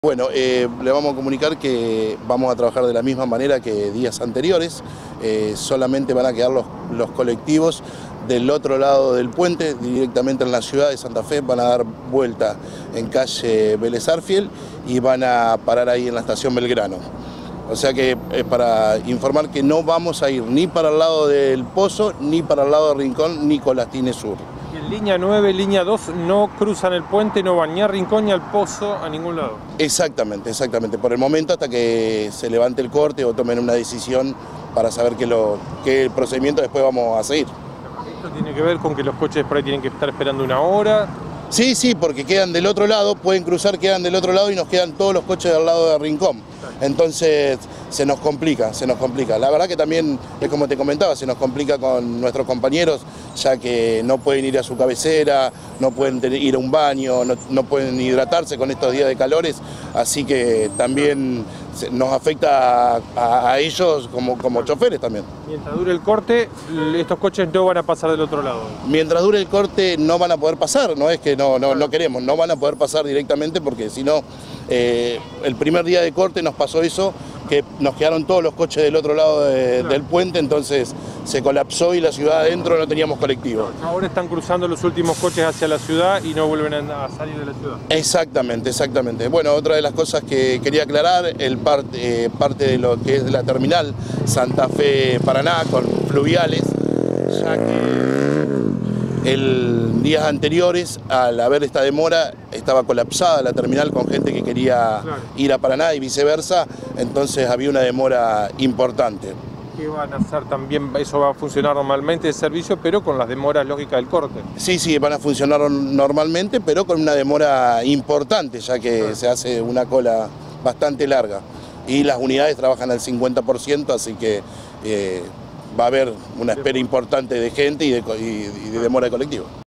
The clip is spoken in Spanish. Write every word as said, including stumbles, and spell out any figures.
Bueno, eh, le vamos a comunicar que vamos a trabajar de la misma manera que días anteriores, eh, solamente van a quedar los, los colectivos del otro lado del puente, directamente en la ciudad de Santa Fe, van a dar vuelta en calle Vélez Arfiel y van a parar ahí en la estación Belgrano. O sea que es para informar que no vamos a ir ni para el lado del Pozo, ni para el lado de Rincón, ni Colatines Sur. En línea nueve, línea dos, no cruzan el puente, no van ni a Rincón ni al Pozo, a ningún lado. Exactamente, exactamente. Por el momento, hasta que se levante el corte o tomen una decisión para saber qué, lo, qué procedimiento después vamos a seguir. ¿Esto tiene que ver con que los coches por ahí tienen que estar esperando una hora? Sí, sí, porque quedan del otro lado, pueden cruzar, quedan del otro lado y nos quedan todos los coches del lado de Rincón. Entonces se nos complica, se nos complica. La verdad que también, es como te comentaba, se nos complica con nuestros compañeros, ya que no pueden ir a su cabecera, no pueden ir a un baño, no, no pueden hidratarse con estos días de calores, así que también nos afecta a, a ellos como, como choferes también. Mientras dure el corte, estos coches no van a pasar del otro lado. Mientras dure el corte no van a poder pasar, no es que no, no, no queremos, no van a poder pasar directamente porque si no, eh, el primer día de corte nos pasó eso, que nos quedaron todos los coches del otro lado de, claro. del puente, entonces se colapsó y la ciudad adentro no teníamos colectivo. Ahora están cruzando los últimos coches hacia la ciudad y no vuelven a salir de la ciudad. Exactamente, exactamente. Bueno, otra de las cosas que quería aclarar, el parte, eh, parte de lo que es la terminal Santa Fe-Paraná con fluviales, ya que el días anteriores, al haber esta demora, estaba colapsada la terminal con gente que quería claro. ir a Paraná y viceversa, entonces había una demora importante. ¿Qué van a hacer también? Eso va a funcionar normalmente el servicio, pero con las demoras lógicas del corte. Sí, sí, van a funcionar normalmente, pero con una demora importante, ya que claro. se hace una cola bastante larga. Y las unidades trabajan al cincuenta por ciento, así que eh, va a haber una espera importante de gente y de, y de demora de colectivo.